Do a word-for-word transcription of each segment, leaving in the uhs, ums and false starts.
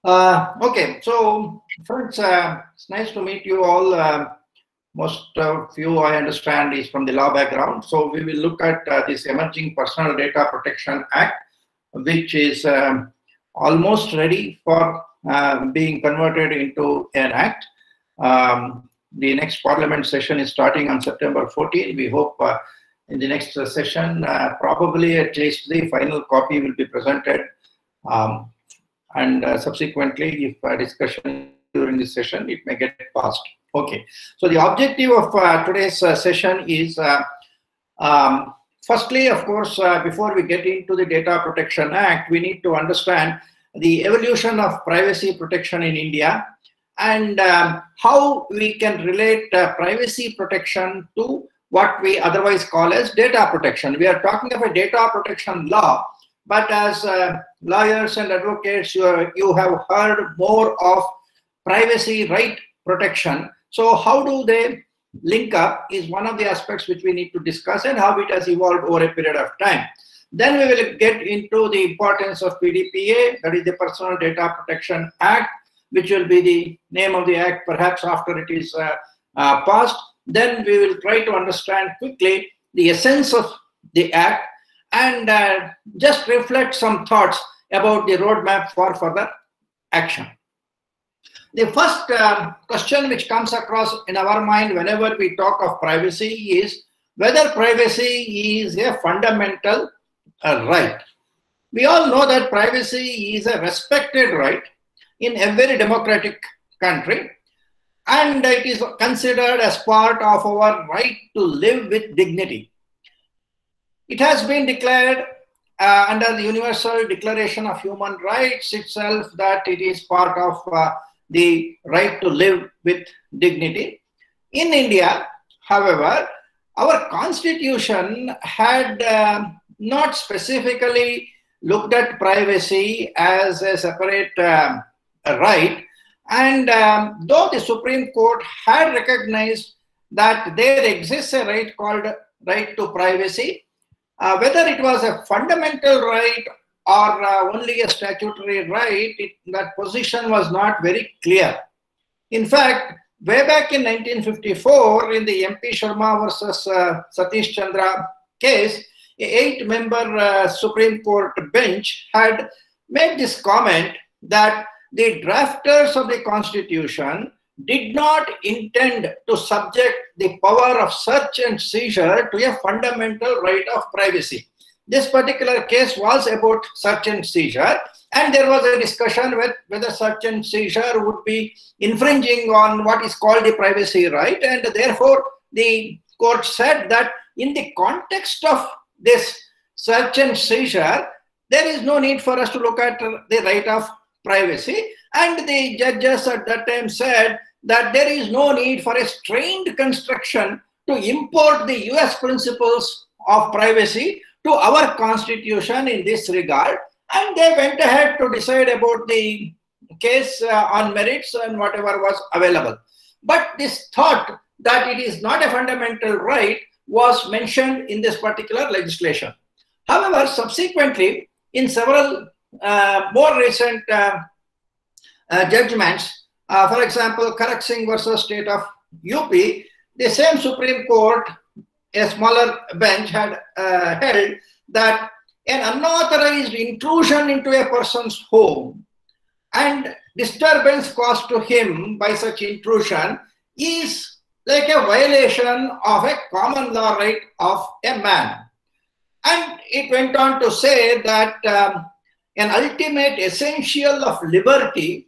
Uh, okay, so friends, uh, it's nice to meet you all. Uh, most of you, I understand, is from the law background. So we will look at uh, this Emerging Personal Data Protection Act, which is um, almost ready for uh, being converted into an act. Um, the next Parliament session is starting on September fourteenth. We hope uh, in the next uh, session, uh, probably at least the final copy will be presented. Um, and uh, subsequently, if uh, discussion during this session, it may get passed. Okay, so the objective of uh, today's uh, session is, uh, um, firstly, of course, uh, before we get into the Data Protection Act, we need to understand the evolution of privacy protection in India and um, how we can relate uh, privacy protection to what we otherwise call as data protection. We are talking of a data protection law, but as uh, lawyers and advocates, you, are, you have heard more of privacy right protection. So how do they link up is one of the aspects which we need to discuss, and how it has evolved over a period of time. Then we will get into the importance of P D P A, that is the Personal Data Protection Act, which will be the name of the act perhaps after it is uh, uh, passed. Then we will try to understand quickly the essence of the act and uh, just reflect some thoughts about the roadmap for further action. The first uh, question which comes across in our mind whenever we talk of privacy is whether privacy is a fundamental uh, right. We all know that privacy is a respected right in every democratic country, and it is considered as part of our right to live with dignity. It has been declared uh, under the Universal Declaration of Human Rights itself that it is part of uh, the right to live with dignity. In India, however, our constitution had uh, not specifically looked at privacy as a separate uh, right. And um, though the Supreme Court had recognized that there exists a right called right to privacy, uh, whether it was a fundamental right or uh, only a statutory right, it, that position was not very clear. In fact, way back in nineteen fifty-four, in the M P Sharma versus uh, Satish Chandra case, an eight-member uh, Supreme Court bench had made this comment that the drafters of the Constitution did not intend to subject the power of search and seizure to a fundamental right of privacy. This particular case was about search and seizure, and there was a discussion with whether search and seizure would be infringing on what is called the privacy right, and therefore the court said that in the context of this search and seizure, there is no need for us to look at the right of privacy, and the judges at that time said that there is no need for a strained construction to import the U S principles of privacy to our constitution in this regard, and they went ahead to decide about the case uh, on merits and whatever was available. But this thought that it is not a fundamental right was mentioned in this particular legislation. However, subsequently, in several uh, more recent uh, uh, judgments, uh, for example, Karak Singh versus State of U P, the same Supreme Court, a smaller bench, had uh, held that an unauthorized intrusion into a person's home and disturbance caused to him by such intrusion is like a violation of a common law right of a man. And it went on to say that um, an ultimate essential of liberty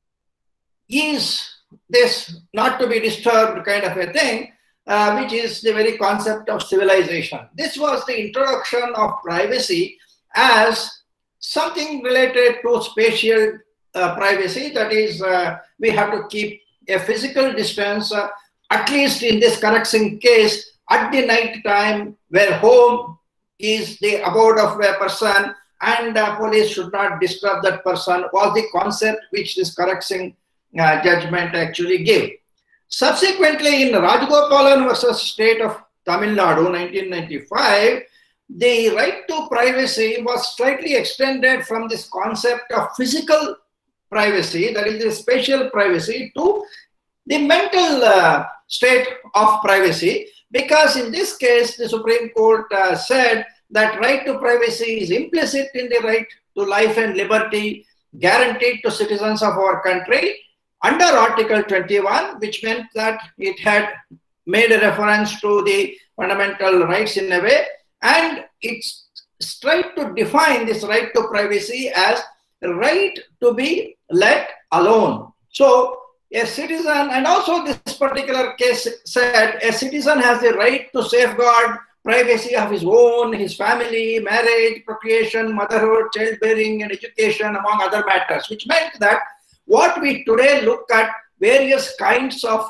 is this not to be disturbed kind of a thing, uh, which is the very concept of civilization. This was the introduction of privacy as something related to spatial uh, privacy. That is, uh, we have to keep a physical distance, uh, at least in this Karak Singh case, at the night time, where home is the abode of a person and uh, police should not disturb that person, was the concept which this Karak Singh uh, judgment actually gave. Subsequently, in Rajgopalan versus State of Tamil Nadu, nineteen ninety-five, the right to privacy was slightly extended from this concept of physical privacy, that is the spatial privacy, to the mental uh, state of privacy, because in this case, the Supreme Court uh, said that right to privacy is implicit in the right to life and liberty guaranteed to citizens of our country under Article twenty-one, which meant that it had made a reference to the fundamental rights in a way, and it's tried to define this right to privacy as the right to be let alone. So a citizen, and also this particular case said, a citizen has the right to safeguard privacy of his own, his family, marriage, procreation, motherhood, childbearing, and education, among other matters, which meant that what we today look at various kinds of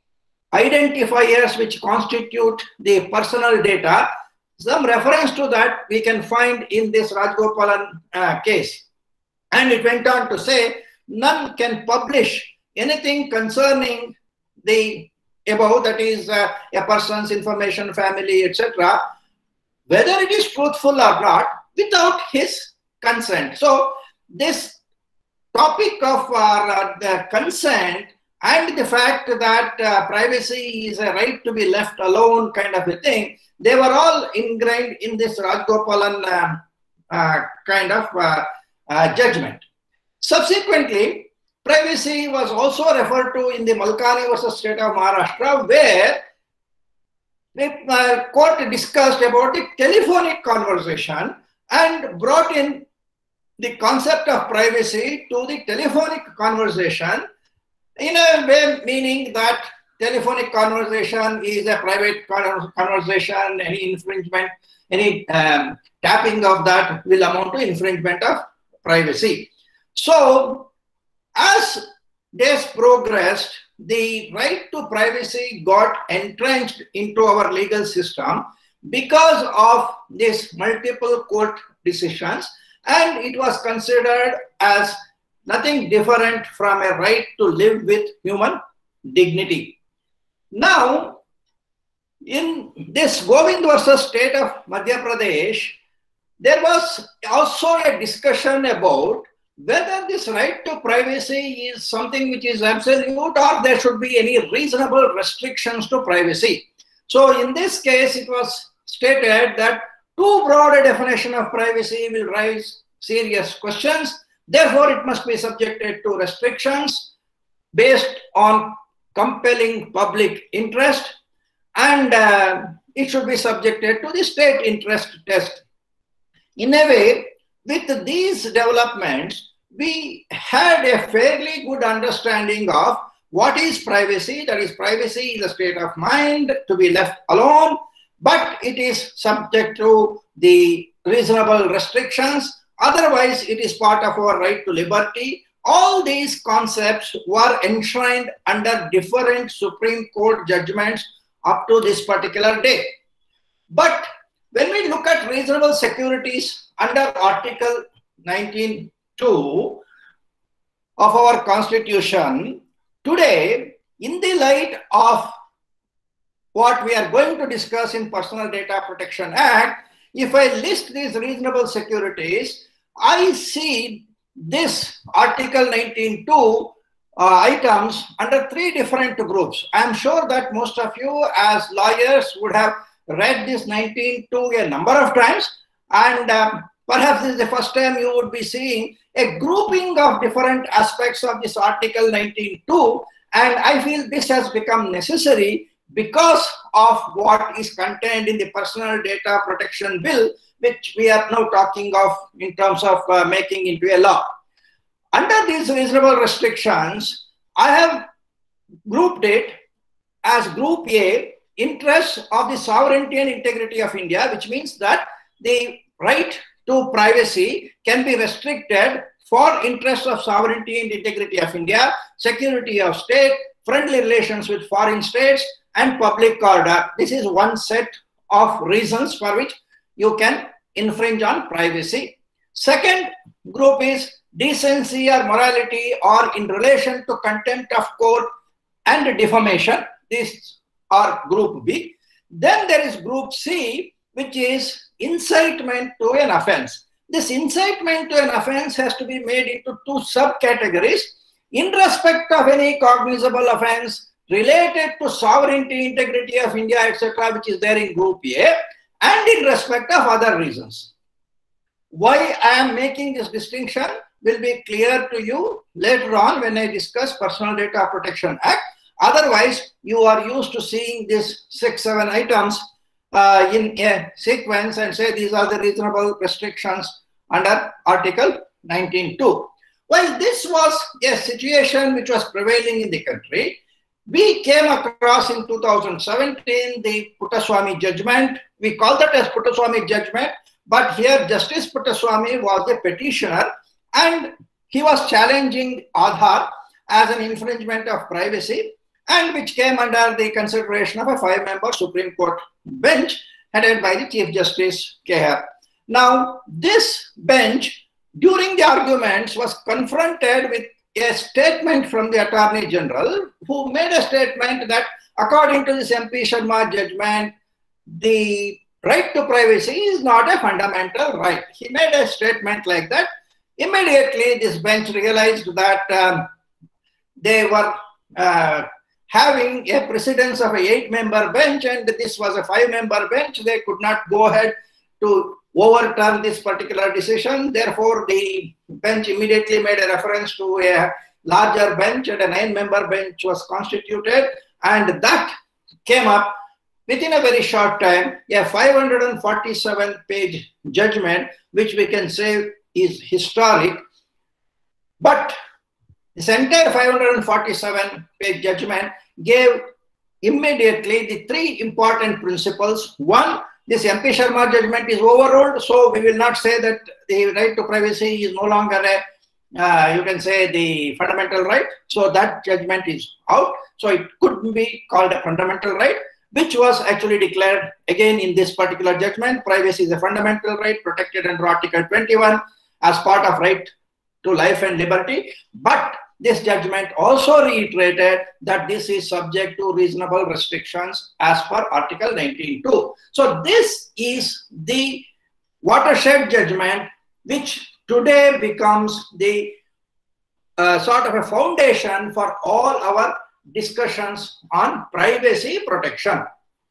identifiers which constitute the personal data, some reference to that we can find in this Rajgopalan uh, case. And it went on to say, none can publish anything concerning the above, that is uh, a person's information, family, et cetera, whether it is truthful or not, without his consent. So this topic of uh, the consent and the fact that uh, privacy is a right to be left alone kind of a thing, they were all ingrained in this Rajgopalan uh, uh, kind of uh, uh, judgment. Subsequently, privacy was also referred to in the Malkani versus State of Maharashtra, where the uh, court discussed about the telephonic conversation and brought in the concept of privacy to the telephonic conversation, in a way meaning that telephonic conversation is a private conversation, any infringement, any um, tapping of that will amount to infringement of privacy. So, as days progressed, the right to privacy got entrenched into our legal system because of these multiple court decisions, and it was considered as nothing different from a right to live with human dignity. Now, in this Govind versus State of Madhya Pradesh, there was also a discussion about whether this right to privacy is something which is absolute or there should be any reasonable restrictions to privacy. So in this case, it was stated that too broad a definition of privacy will raise serious questions. Therefore, it must be subjected to restrictions based on compelling public interest, and uh, it should be subjected to the state interest test. In a way, with these developments, we had a fairly good understanding of what is privacy. That is, privacy is a state of mind to be left alone, but it is subject to the reasonable restrictions. Otherwise, it is part of our right to liberty. All these concepts were enshrined under different Supreme Court judgments up to this particular day. But when we look at reasonable securities under Article nineteen two of our Constitution, today, in the light of what we are going to discuss in Personal Data Protection Act, if I list these reasonable securities, I see this Article nineteen two uh, items under three different groups. I am sure that most of you as lawyers would have read this nineteen two a number of times, and um, perhaps this is the first time you would be seeing a grouping of different aspects of this Article nineteen two, and I feel this has become necessary because of what is contained in the Personal Data Protection Bill, which we are now talking of in terms of uh, making into a law. Under these reasonable restrictions, I have grouped it as Group A, interests of the sovereignty and integrity of India, which means that the right to privacy can be restricted for interests of sovereignty and integrity of India, security of state, friendly relations with foreign states, and public order. This is one set of reasons for which you can infringe on privacy. Second group is decency or morality, or in relation to contempt of court and defamation. These are Group B. Then there is Group C, which is incitement to an offense. this incitement to an offense has to be made into two subcategories in respect of any cognizable offense related to sovereignty, integrity of India, et cetera, which is there in Group A, and in respect of other reasons. Why I am making this distinction will be clear to you later on when I discuss Personal Data Protection Act. Otherwise, you are used to seeing these six, seven items uh, in a sequence and say these are the reasonable restrictions under Article nineteen two. While this was a situation which was prevailing in the country, we came across in two thousand seventeen the Puttaswamy judgment. We call that as Puttaswamy judgment, but here Justice Puttaswamy was the petitioner and he was challenging Aadhaar as an infringement of privacy, and which came under the consideration of a five-member Supreme Court bench headed by the Chief Justice Kehar. Now, this bench, during the arguments, was confronted with a statement from the Attorney General, who made a statement that according to this M P Sharma judgment, the right to privacy is not a fundamental right. He made a statement like that. Immediately, this bench realized that um, they were uh, having a precedence of a eight-member bench, and this was a five-member bench. They could not go ahead to overturn this particular decision. Therefore, the bench immediately made a reference to a larger bench, and a nine-member bench was constituted, and that came up within a very short time, a five hundred forty-seven page judgment, which we can say is historic. But this entire five hundred forty-seven page judgment gave immediately the three important principles. One, this M P Sharma judgment is overruled, so we will not say that the right to privacy is no longer a, uh, you can say, the fundamental right. So that judgment is out. So it could be called a fundamental right, which was actually declared again in this particular judgment. Privacy is a fundamental right protected under Article twenty-one as part of right to life and liberty. But this judgment also reiterated that this is subject to reasonable restrictions as per Article nineteen two. So this is the watershed judgment, which today becomes the uh, sort of a foundation for all our discussions on privacy protection.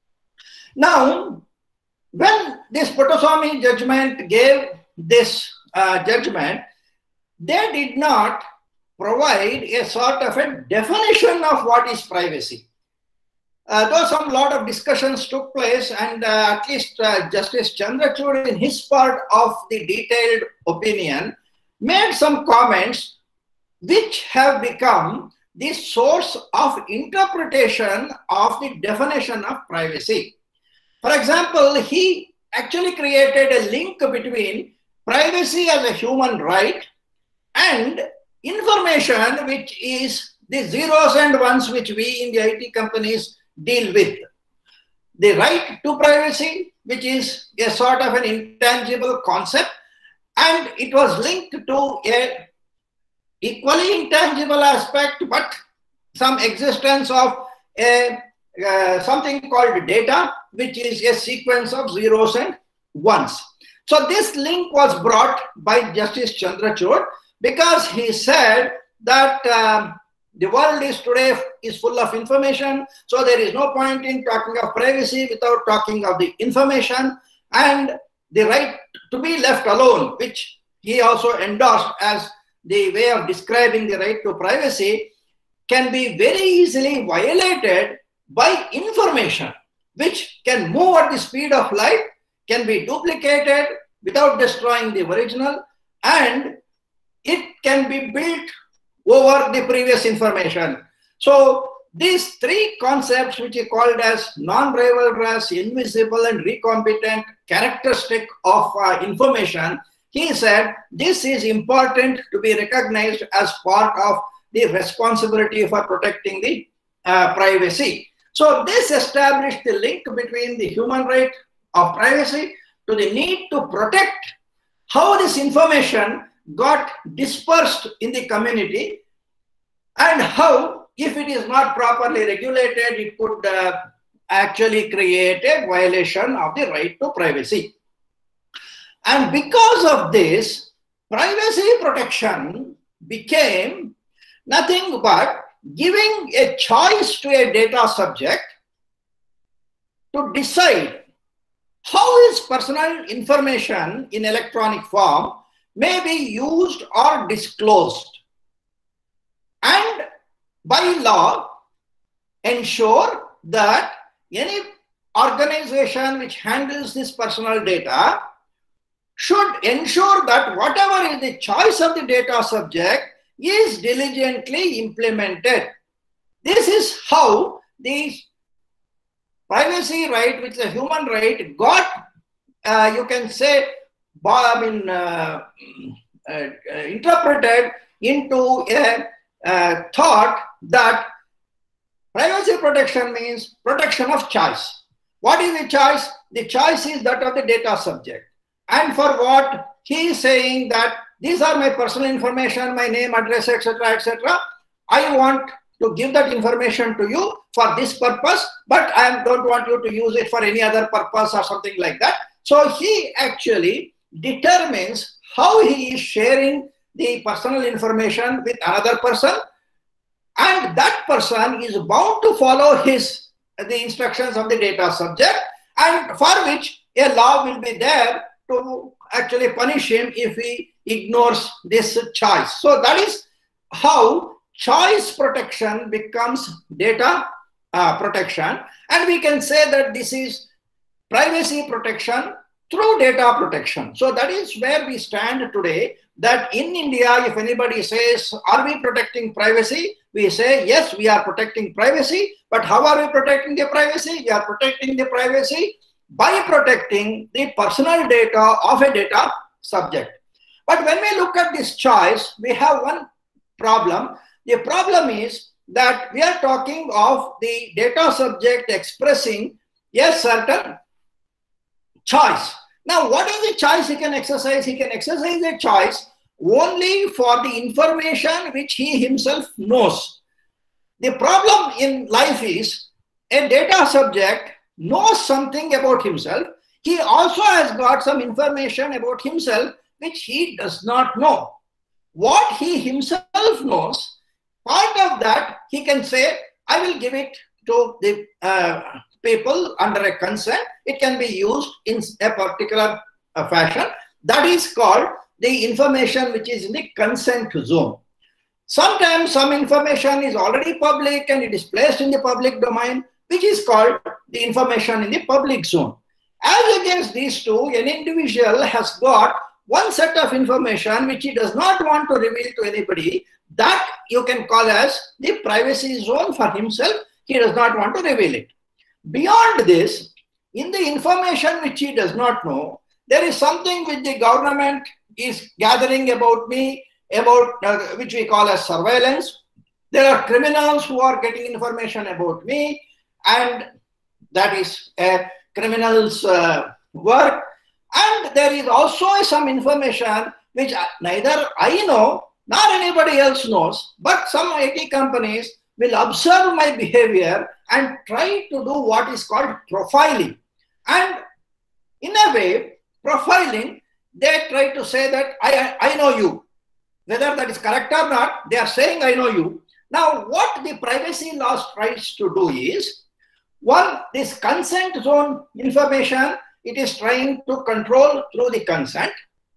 Now, when this Puttaswamy judgment gave this uh, judgment, they did not provide a sort of a definition of what is privacy. Uh, though some lot of discussions took place, and uh, at least uh, Justice Chandrachud in his part of the detailed opinion made some comments which have become the source of interpretation of the definition of privacy. For example, he actually created a link between privacy as a human right and information, which is the zeros and ones which we in the I T companies deal with. The right to privacy, which is a sort of an intangible concept, and it was linked to a equally intangible aspect, but some existence of a uh, something called data, which is a sequence of zeros and ones. So this link was brought by Justice Chandrachud because he said that um, the world is today is full of information, so there is no point in talking of privacy without talking of the information, and the right to be left alone, which he also endorsed as the way of describing the right to privacy, can be very easily violated by information, which can move at the speed of light, can be duplicated without destroying the original, and it can be built over the previous information. So these three concepts, which he called as non-rivalrous, invisible, and recombitant characteristic of uh, information, he said this is important to be recognized as part of the responsibility for protecting the uh, privacy. So this established the link between the human right of privacy to the need to protect how this information got dispersed in the community, and how, if it is not properly regulated, it could uh, actually create a violation of the right to privacy. And because of this, privacy protection became nothing but giving a choice to a data subject to decide how his personal information in electronic form may be used or disclosed. And by law, ensure that any organization which handles this personal data should ensure that whatever is the choice of the data subject is diligently implemented. This is how the privacy right, which is a human right, got, uh, you can say, I mean, uh, uh, uh, interpreted into a uh, thought that privacy protection means protection of choice. What is the choice? The choice is that of the data subject. And for what? He is saying that these are my personal information, my name, address, et cetera, et cetera. I want to give that information to you for this purpose, but I don't want you to use it for any other purpose or something like that. So he actually determines how he is sharing the personal information with another person, and that person is bound to follow his the instructions of the data subject, and for which a law will be there to actually punish him if he ignores this choice. So that is how choice protection becomes data uh, protection, and we can say that this is privacy protection through data protection. So that is where we stand today, that in India, if anybody says, are we protecting privacy? We say, yes, we are protecting privacy, but how are we protecting the privacy? We are protecting the privacy by protecting the personal data of a data subject. But when we look at this choice, we have one problem. The problem is that we are talking of the data subject expressing a certain choice. Now, what is the choice he can exercise? He can exercise a choice only for the information which he himself knows. The problem in life is a data subject knows something about himself. He also has got some information about himself which he does not know. What he himself knows, part of that he can say, I will give it to the uh, people under a consent. It can be used in a particular uh, fashion. That is called the information which is in the consent zone. Sometimes some information is already public and it is placed in the public domain, which is called the information in the public zone. As against these two, an individual has got one set of information which he does not want to reveal to anybody. That you can call as the privacy zone for himself. He does not want to reveal it. Beyond this, in the information which he does not know, there is something which the government is gathering about me, about uh, which we call as surveillance. There are criminals who are getting information about me, and that is a criminal's uh, work. And there is also some information which neither I know nor anybody else knows, but some I T companies will observe my behavior and try to do what is called profiling. And in a way, profiling, they try to say that I, I know you. Whether that is correct or not, they are saying I know you. Now, what the privacy law tries to do is, one, this consent zone information, it is trying to control through the consent.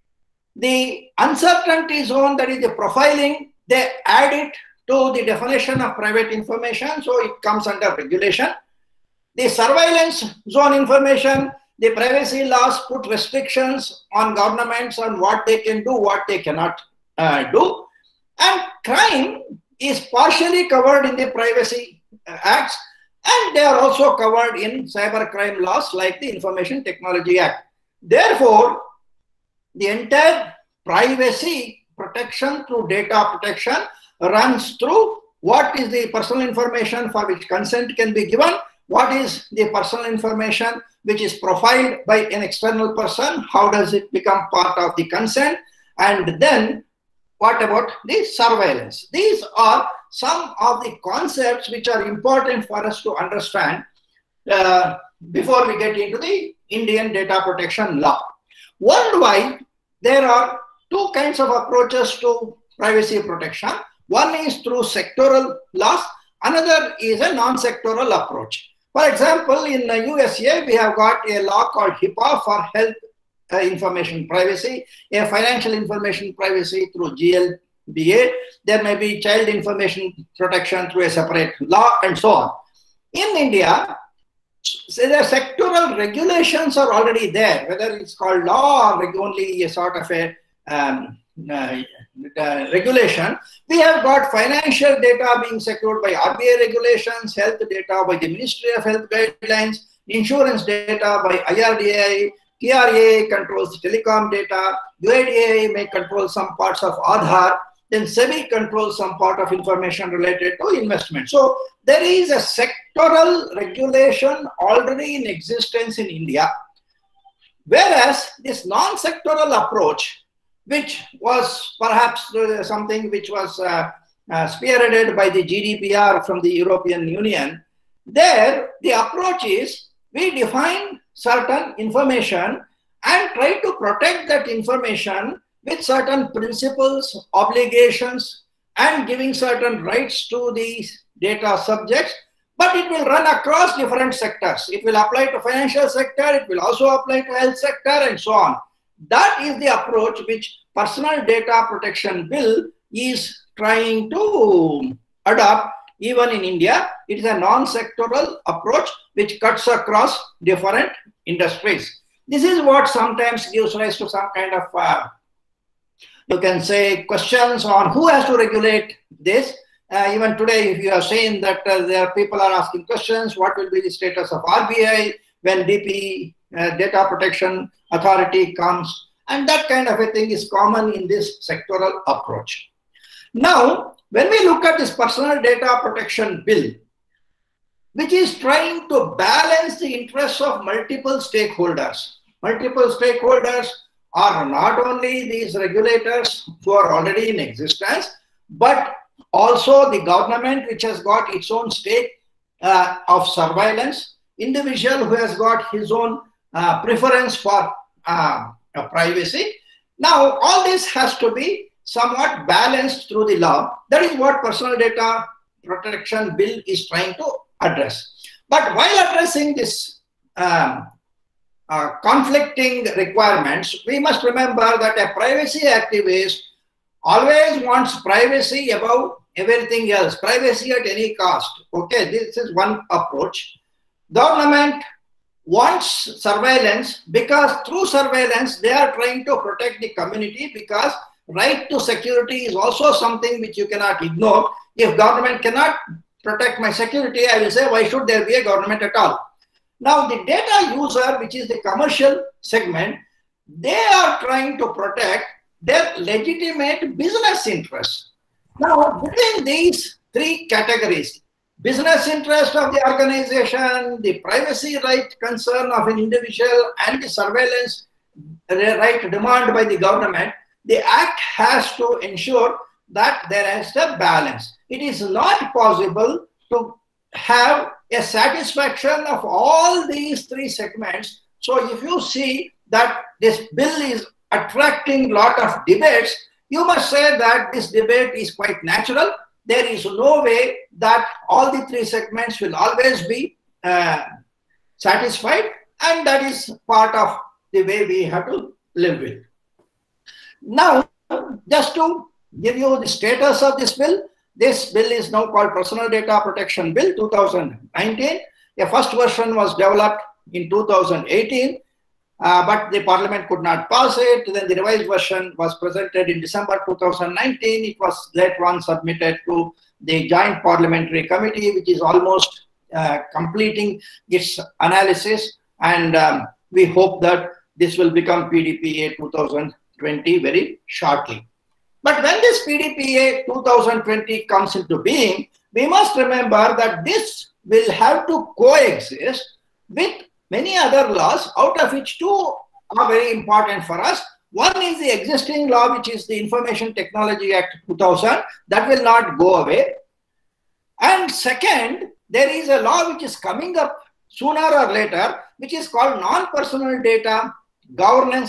The uncertainty zone, that is the profiling, they add it to the definition of private information, so it comes under regulation. The surveillance zone information, the privacy laws put restrictions on governments on what they can do, what they cannot uh, do. And crime is partially covered in the privacy acts, and they are also covered in cybercrime laws like the Information Technology Act. Therefore, the entire privacy protection through data protection runs through what is the personal information for which consent can be given, what is the personal information which is profiled by an external person, how does it become part of the consent, and then what about the surveillance. These are some of the concepts which are important for us to understand uh, before we get into the Indian data protection law. Worldwide, there are two kinds of approaches to privacy protection. One is through sectoral laws, another is a non-sectoral approach. For example, in the U S A, we have got a law called HIPAA for health uh, information privacy, a financial information privacy through G L B A. There may be child information protection through a separate law, and so on. In India, so the sectoral regulations are already there, whether it's called law or only a sort of a um, uh, uh, regulation. We have got financial data being secured by R B I regulations, health data by the Ministry of Health guidelines, insurance data by I R D A I, T R A controls telecom data, U I D A I may control some parts of Aadhaar, then SEBI controls some part of information related to investment. So there is a sectoral regulation already in existence in India, whereas this non-sectoral approach, which was perhaps uh, something which was uh, uh, spearheaded by the G D P R from the European Union, there the approach is we define certain information and try to protect that information with certain principles, obligations, and giving certain rights to these data subjects, but it will run across different sectors. It will apply to financial sector, it will also apply to health sector, and so on. That is the approach which Personal Data Protection Bill is trying to adopt. Even in India, it is a non-sectoral approach which cuts across different industries. This is what sometimes gives rise to some kind of uh, you can say questions on who has to regulate this. Uh, even today, if you have seen that uh, there are people are asking questions, what will be the status of R B I when D P, uh, Data Protection Authority comes, and that kind of a thing is common in this sectoral approach. Now, when we look at this Personal Data Protection Bill, which is trying to balance the interests of multiple stakeholders, multiple stakeholders are not only these regulators who are already in existence, but also the government, which has got its own stake uh, of surveillance, individual who has got his own uh, preference for uh, uh, privacy. Now, all this has to be somewhat balanced through the law. That is what Personal Data Protection Bill is trying to address. But while addressing this um, Uh, conflicting requirements, we must remember that a privacy activist always wants privacy above everything else, privacy at any cost. Okay, this is one approach. Government wants surveillance because through surveillance they are trying to protect the community, because right to security is also something which you cannot ignore. If government cannot protect my security, I will say, why should there be a government at all? Now, the data user, which is the commercial segment, they are trying to protect their legitimate business interests. Now, between these three categories, business interest of the organization, the privacy right concern of an individual, and the surveillance right demand by the government, the Act has to ensure that there is a balance. It is not possible to have a satisfaction of all these three segments. So if you see that this bill is attracting a lot of debates, you must say that this debate is quite natural. There is no way that all the three segments will always be uh, satisfied, and that is part of the way we have to live with. Now, just to give you the status of this bill, this bill is now called Personal Data Protection Bill two thousand nineteen. A first version was developed in two thousand eighteen, uh, but the Parliament could not pass it. Then the revised version was presented in December two thousand nineteen. It was later on submitted to the Joint Parliamentary Committee, which is almost uh, completing its analysis, and um, we hope that this will become P D P A two thousand twenty very shortly. But when this P D P A two thousand twenty comes into being, we must remember that this will have to coexist with many other laws, out of which two are very important for us. One is the existing law, which is the Information Technology Act two thousand, that will not go away. And second, there is a law which is coming up sooner or later, which is called Non-Personal Data Governance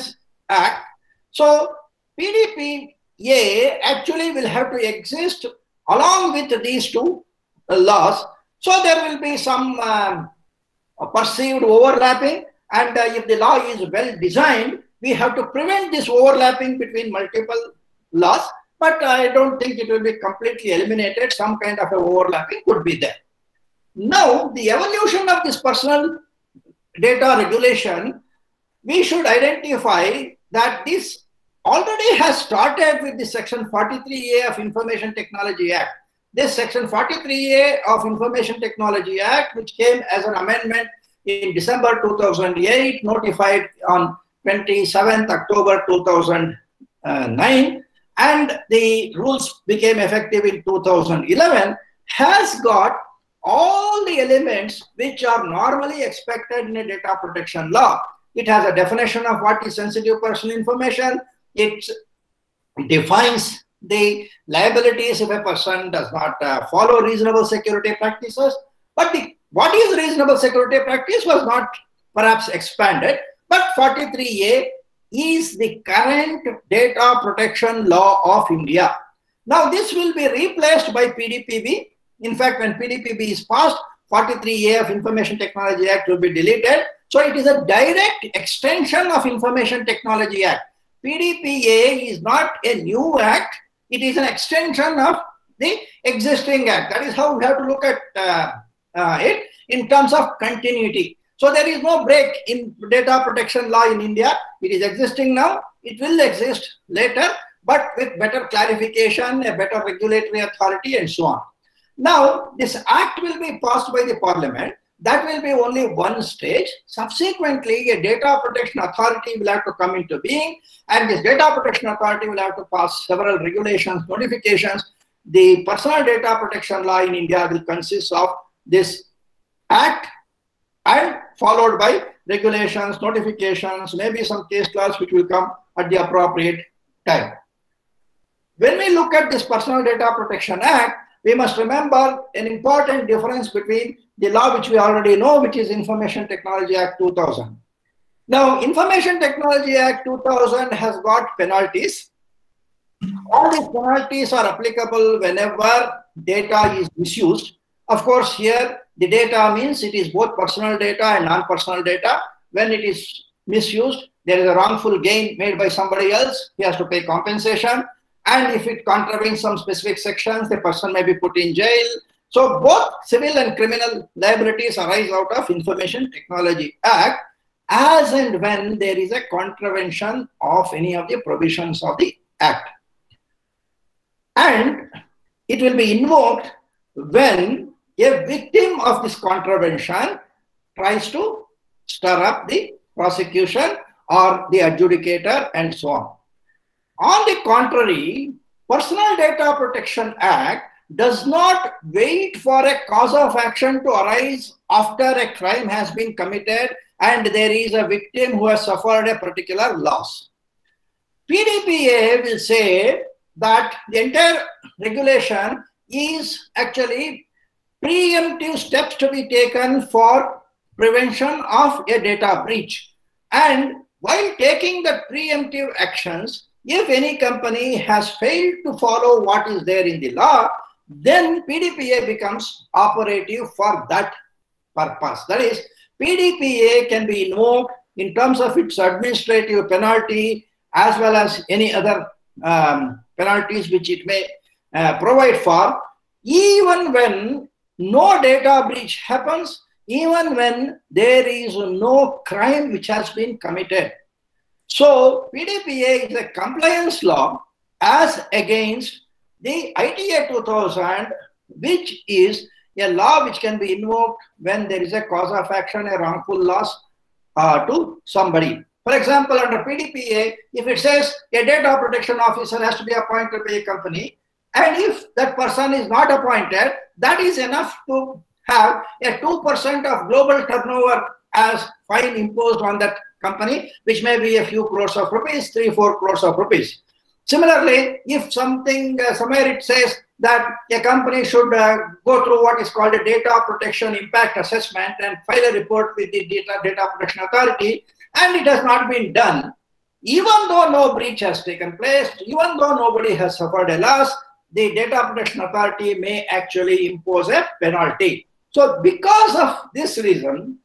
Act. So P D P A actually will have to exist along with these two uh, laws. So there will be some um, perceived overlapping, and uh, if the law is well designed, we have to prevent this overlapping between multiple laws. But I don't think it will be completely eliminated. Some kind of a overlapping could be there. Now, the evolution of this personal data regulation, we should identify that this already has started with the Section forty-three A of Information Technology Act. This Section forty-three A of Information Technology Act, which came as an amendment in December two thousand eight, notified on twenty-seventh October two thousand nine, and the rules became effective in two thousand eleven, has got all the elements which are normally expected in a data protection law. It has a definition of what is sensitive personal information. It defines the liabilities if a person does not uh, follow reasonable security practices. But the, what is reasonable security practice was not perhaps expanded. But forty-three A is the current data protection law of India. Now this will be replaced by P D P B. In fact, when P D P B is passed, forty-three A of Information Technology Act will be deleted. So it is a direct extension of Information Technology Act. P D P A is not a new act. It is an extension of the existing act. That is how we have to look at uh, uh, it in terms of continuity. So there is no break in data protection law in India. It is existing now. It will exist later, but with better clarification, a better regulatory authority, and so on. Now, this act will be passed by the Parliament. That will be only one stage. Subsequently, a data protection authority will have to come into being, and this data protection authority will have to pass several regulations, notifications. The personal data protection law in India will consist of this act and followed by regulations, notifications, maybe some case laws which will come at the appropriate time. When we look at this Personal Data Protection Act, we must remember an important difference between the law which we already know, which is Information Technology Act two thousand. Now, Information Technology Act two thousand has got penalties. All these penalties are applicable whenever data is misused. Of course, here the data means it is both personal data and non-personal data. When it is misused, there is a wrongful gain made by somebody else. He has to pay compensation. And if it contravenes some specific sections, the person may be put in jail. So both civil and criminal liabilities arise out of Information Technology Act as and when there is a contravention of any of the provisions of the Act. And it will be invoked when a victim of this contravention tries to stir up the prosecution or the adjudicator and so on. On the contrary, Personal Data Protection Act does not wait for a cause of action to arise after a crime has been committed and there is a victim who has suffered a particular loss. P D P A will say that the entire regulation is actually preemptive steps to be taken for prevention of a data breach. And while taking the preemptive actions, if any company has failed to follow what is there in the law, then P D P A becomes operative for that purpose. That is, P D P A can be invoked in terms of its administrative penalty as well as any other um, penalties which it may uh, provide for, even when no data breach happens, even when there is no crime which has been committed. So P D P A is a compliance law as against the I T A two thousand, which is a law which can be invoked when there is a cause of action, a wrongful loss uh, to somebody. For example, under P D P A, if it says a data protection officer has to be appointed by a company, and if that person is not appointed, that is enough to have a two percent of global turnover as fine imposed on that company, which may be a few crores of rupees, three, four crores of rupees. Similarly, if something, uh, somewhere it says that a company should uh, go through what is called a data protection impact assessment and file a report with the data, data protection authority, and it has not been done, even though no breach has taken place, even though nobody has suffered a loss, the Data Protection Authority may actually impose a penalty. So because of this reason,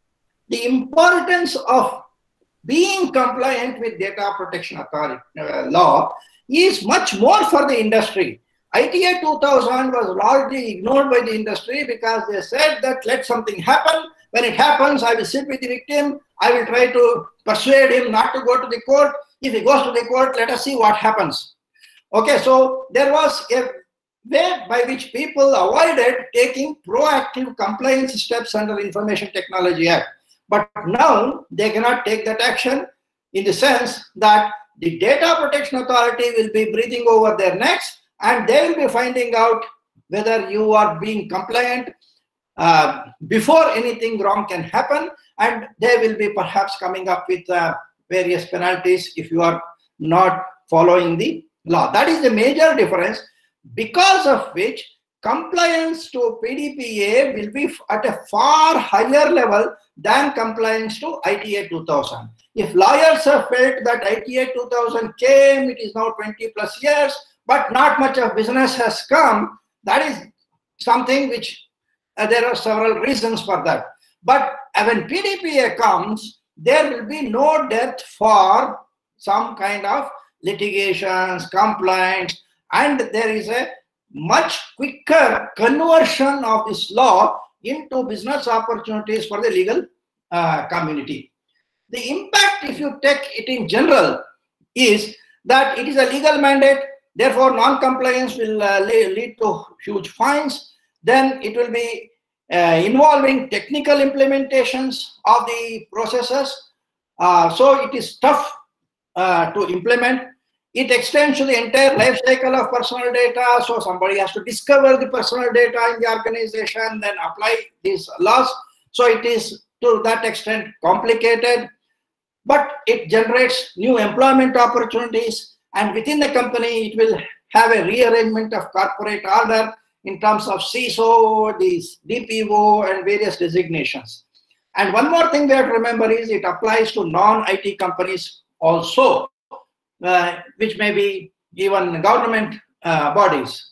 the importance of being compliant with Data Protection Authority uh, law is much more for the industry. I T A two thousand was largely ignored by the industry because they said that let something happen. When it happens, I will sit with the victim. I will try to persuade him not to go to the court. If he goes to the court, let us see what happens. Okay, so there was a way by which people avoided taking proactive compliance steps under Information Technology Act. But now they cannot take that action in the sense that the Data Protection Authority will be breathing over their necks and they will be finding out whether you are being compliant uh, before anything wrong can happen, and they will be perhaps coming up with uh, various penalties if you are not following the law. That is the major difference, because of which compliance to P D P A will be at a far higher level than compliance to I T A two thousand. If lawyers have felt that I T A two thousand came, it is now twenty plus years, but not much of business has come, that is something which uh, there are several reasons for that. But uh, when P D P A comes, there will be no depth for some kind of litigations, compliance, and there is a much quicker conversion of this law into business opportunities for the legal uh, community. The impact, if you take it in general, is that it is a legal mandate, therefore non-compliance will uh, lead to huge fines. Then it will be uh, involving technical implementations of the processes. Uh, so it is tough uh, to implement. It extends to the entire life cycle of personal data. So somebody has to discover the personal data in the organization, then apply these laws. So it is to that extent complicated, but it generates new employment opportunities. And within the company, it will have a rearrangement of corporate order in terms of C I S O, these D P O, and various designations. And one more thing we have to remember is it applies to non-I T companies also, uh, which may be even government uh, bodies.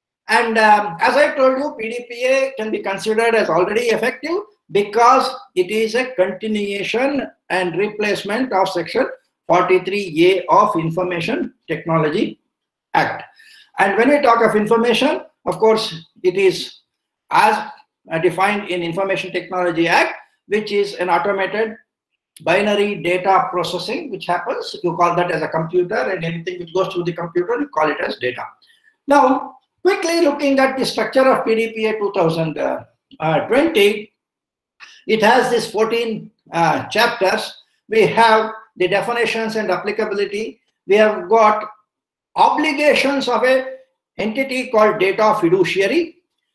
And um, as I told you, P D P A can be considered as already effective because it is a continuation and replacement of Section forty-three A of Information Technology Act. And when we talk of information, of course, it is as defined in Information Technology Act, which is an automated binary data processing, which happens, you call that as a computer, and anything which goes through the computer, you call it as data. Now, quickly looking at the structure of P D P A two thousand twenty, it has these fourteen uh, chapters. We have the definitions and applicability. We have got obligations of a entity called data fiduciary,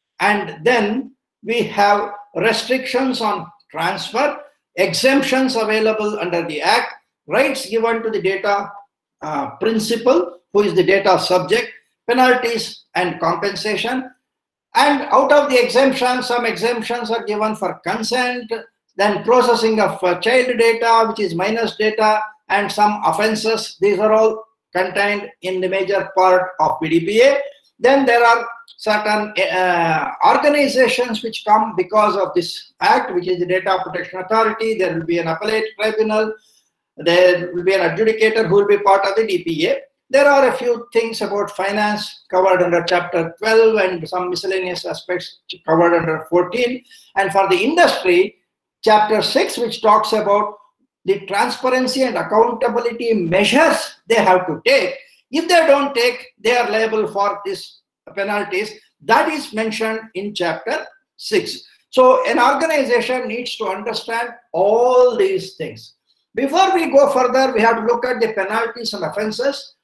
and then we have restrictions on transfer, exemptions available under the Act, rights given to the data uh, principal, who is the data subject, penalties and compensation. And out of the exemptions, some exemptions are given for consent, then processing of uh, child data, which is minors data, and some offenses. These are all contained in the major part of P D P A. Then there are certain uh, organizations which come because of this act, which is the Data Protection Authority. There will be an appellate tribunal. There will be an adjudicator who will be part of the D P A. There are a few things about finance covered under Chapter twelve and some miscellaneous aspects covered under fourteen. And for the industry, Chapter six, which talks about the transparency and accountability measures they have to take. If they don't take, they are liable for these penalties. That is mentioned in Chapter six. So an organization needs to understand all these things. Before we go further, we have to look at the penalties and offenses.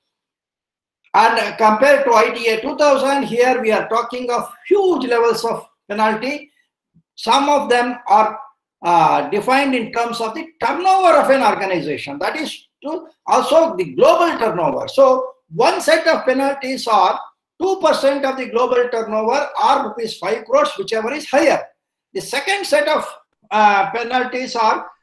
And compared to I T A two thousand, here we are talking of huge levels of penalty. Some of them are uh, defined in terms of the turnover of an organization. That is to also the global turnover. So one set of penalties are two percent of the global turnover or rupees five crores, whichever is higher. The second set of uh, penalties are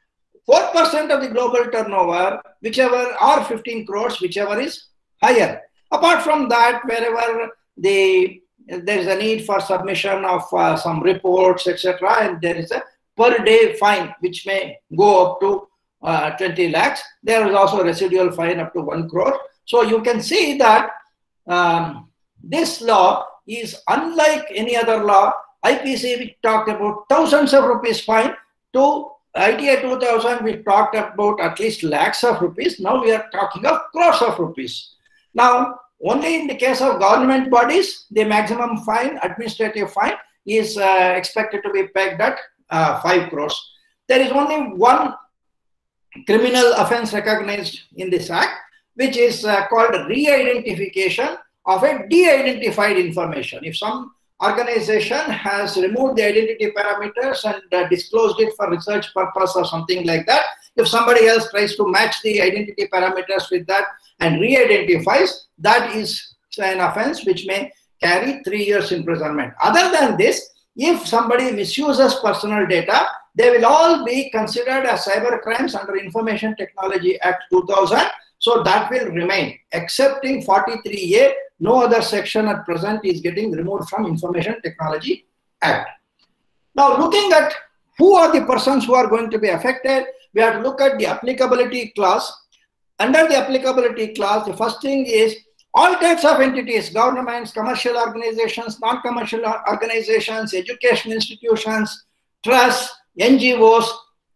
four percent of the global turnover, whichever, or fifteen crores, whichever is higher. Apart from that, wherever the there is a need for submission of uh, some reports, et cetera, and there is a per day fine which may go up to uh, twenty lakhs. There is also a residual fine up to one crore. So you can see that um, this law is unlike any other law. I P C, we talked about thousands of rupees fine, to I T A two thousand, we talked about at least lakhs of rupees. Now we are talking of crores of rupees. Now, only in the case of government bodies, the maximum fine, administrative fine, is uh, expected to be pegged at uh, five crores. There is only one criminal offense recognized in this act, which is uh, called re-identification of a de-identified information. If some organization has removed the identity parameters and uh, disclosed it for research purpose or something like that, if somebody else tries to match the identity parameters with that and re-identifies, that is an offense which may carry three years imprisonment. Other than this, if somebody misuses personal data, they will all be considered as cyber crimes under Information Technology Act two thousand. So that will remain, excepting forty-three A, no other section at present is getting removed from Information Technology Act. Now, looking at who are the persons who are going to be affected, we have to look at the applicability clause. Under the applicability clause, the first thing is all types of entities, governments, commercial organizations, non-commercial organizations, education institutions, trusts, N G Os,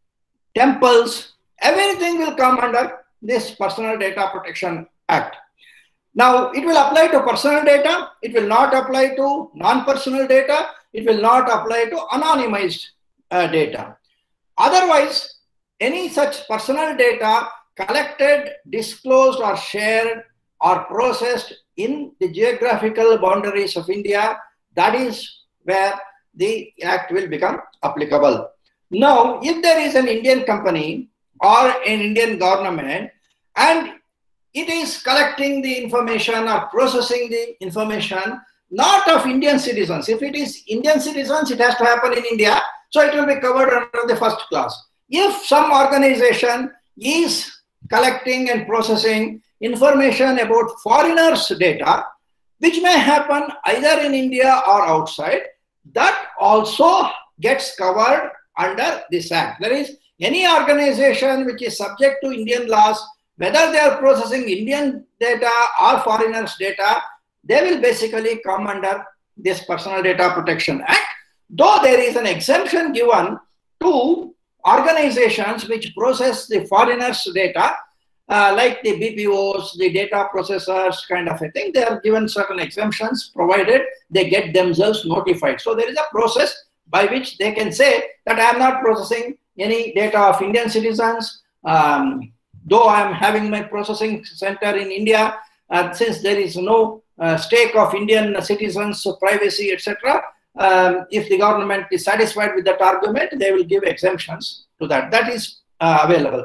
temples, everything will come under this Personal Data Protection Act. Now, it will apply to personal data, it will not apply to non-personal data, it will not apply to anonymized uh, data. Otherwise, any such personal data collected, disclosed or shared or processed in the geographical boundaries of India, that is where the act will become applicable. Now, if there is an Indian company or an Indian government and it is collecting the information or processing the information not of Indian citizens. If it is Indian citizens, it has to happen in India, so it will be covered under the first clause. If some organization is collecting and processing information about foreigners' data, which may happen either in India or outside, that also gets covered under this act. There is any organization which is subject to Indian laws, whether they are processing Indian data or foreigners' data, they will basically come under this Personal Data Protection Act, though there is an exemption given to organizations which process the foreigners' data, uh, like the B P Os, the data processors kind of a thing. They are given certain exemptions provided they get themselves notified. So there is a process by which they can say that I am not processing any data of Indian citizens, um, though I am having my processing center in India, uh, since there is no uh, stake of Indian citizens, so privacy, et cetera. Um, if the government is satisfied with that argument, they will give exemptions to that. That is uh, available.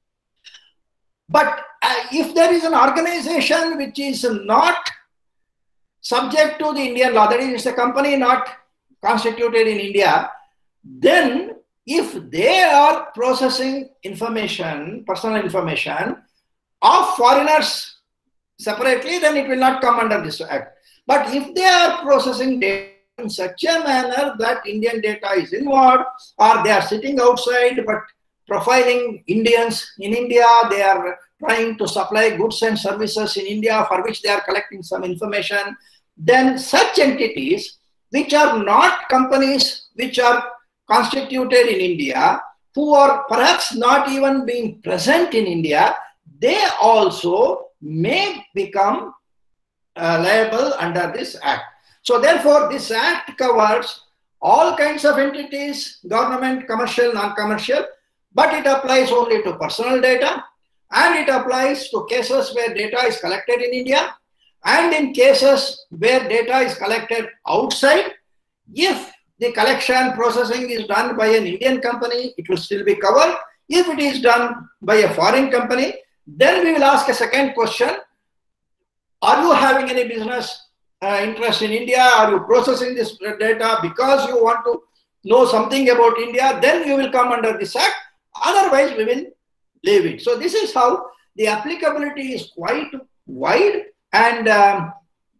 But uh, if there is an organization which is not subject to the Indian law, that is, it's a company not constituted in India, then if they are processing information, personal information of foreigners separately, then it will not come under this act. But if they are processing data in such a manner that Indian data is involved, or they are sitting outside but profiling Indians in India, they are trying to supply goods and services in India for which they are collecting some information, then such entities which are not companies which are constituted in India, who are perhaps not even being present in India, they also may become uh, liable under this act. So therefore, this act covers all kinds of entities, government, commercial, non-commercial, but it applies only to personal data, and it applies to cases where data is collected in India, and in cases where data is collected outside. If the collection processing is done by an Indian company, it will still be covered. If it is done by a foreign company, then we will ask a second question. Are you having any business uh, interest in India? Are you processing this data because you want to know something about India? Then you will come under this act. Otherwise, we will leave it. So this is how the applicability is quite wide, and um,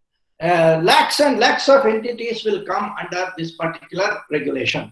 uh, lakhs and lakhs of entities will come under this particular regulation.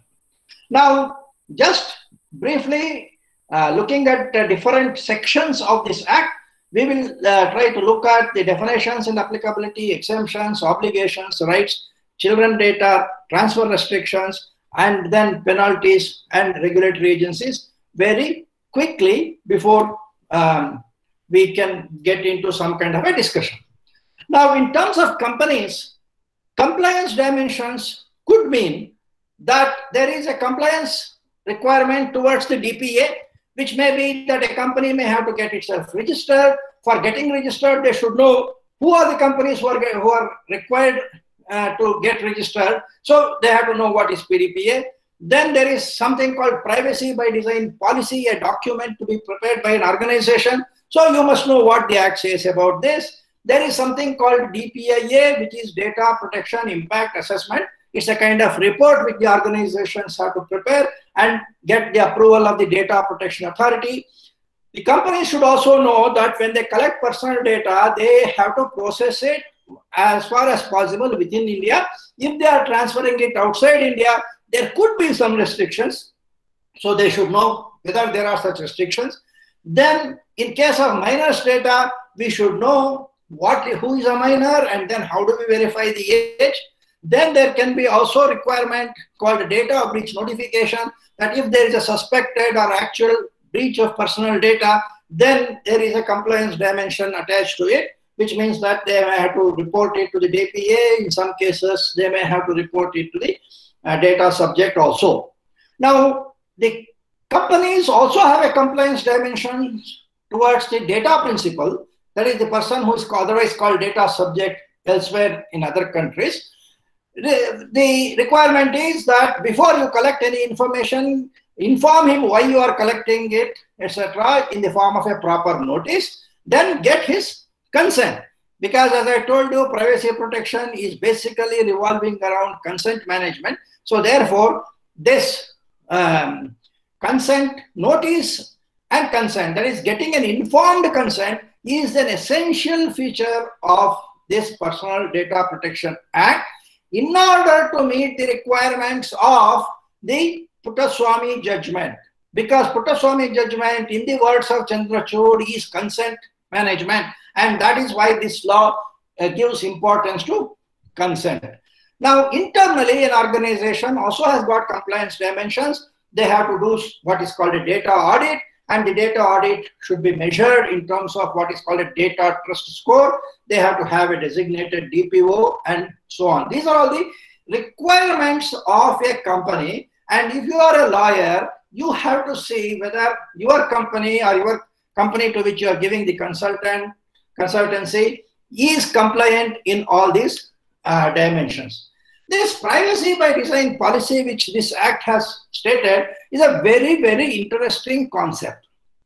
Now, just briefly uh, looking at the different sections of this act, we will uh, try to look at the definitions and applicability, exemptions, obligations, rights, children data, transfer restrictions, and then penalties and regulatory agencies very quickly before um, we can get into some kind of a discussion. Now, in terms of companies, compliance dimensions could mean that there is a compliance requirement towards the D P A, which may be that a company may have to get itself registered. For getting registered, they should know who are the companies who are, who are required uh, to get registered. So they have to know what is P D P A. Then there is something called privacy by design policy, a document to be prepared by an organization. So you must know what the act says about this. There is something called D P I A, which is Data Protection Impact Assessment. It's a kind of report which the organizations have to prepare and get the approval of the Data Protection Authority. The companies should also know that when they collect personal data, they have to process it as far as possible within India. If they are transferring it outside India, there could be some restrictions. So they should know whether there are such restrictions. Then in case of minors data, we should know what, who is a minor, and then how do we verify the age. Then there can be also a requirement called data breach notification, that if there is a suspected or actual breach of personal data, then there is a compliance dimension attached to it, which means that they may have to report it to the D P A. In some cases, they may have to report it to the uh, data subject also. Now, the companies also have a compliance dimension towards the data principal, that is the person who is otherwise called data subject elsewhere in other countries. The, the requirement is that before you collect any information, inform him why you are collecting it, et cetera, in the form of a proper notice, then get his consent. Because as I told you, privacy protection is basically revolving around consent management. So therefore, this um, consent notice and consent, that is getting an informed consent, is an essential feature of this Personal Data Protection Act in order to meet the requirements of the Puttaswamy judgment. Because Puttaswamy judgment, in the words of Chandrachud, is consent management, and that is why this law uh, gives importance to consent. Now, internally, an organization also has got compliance dimensions. They have to do what is called a data audit, and the data audit should be measured in terms of what is called a data trust score. They have to have a designated D P O and so on. These are all the requirements of a company. And if you are a lawyer, you have to see whether your company or your company to which you are giving the consultant consultancy is compliant in all these uh, dimensions. This privacy by design policy, which this act has stated, is a very, very interesting concept.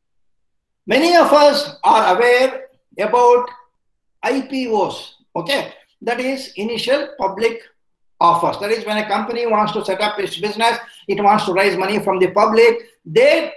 Many of us are aware about I P Os, okay? That is initial public offers. That is when a company wants to set up its business, it wants to raise money from the public, they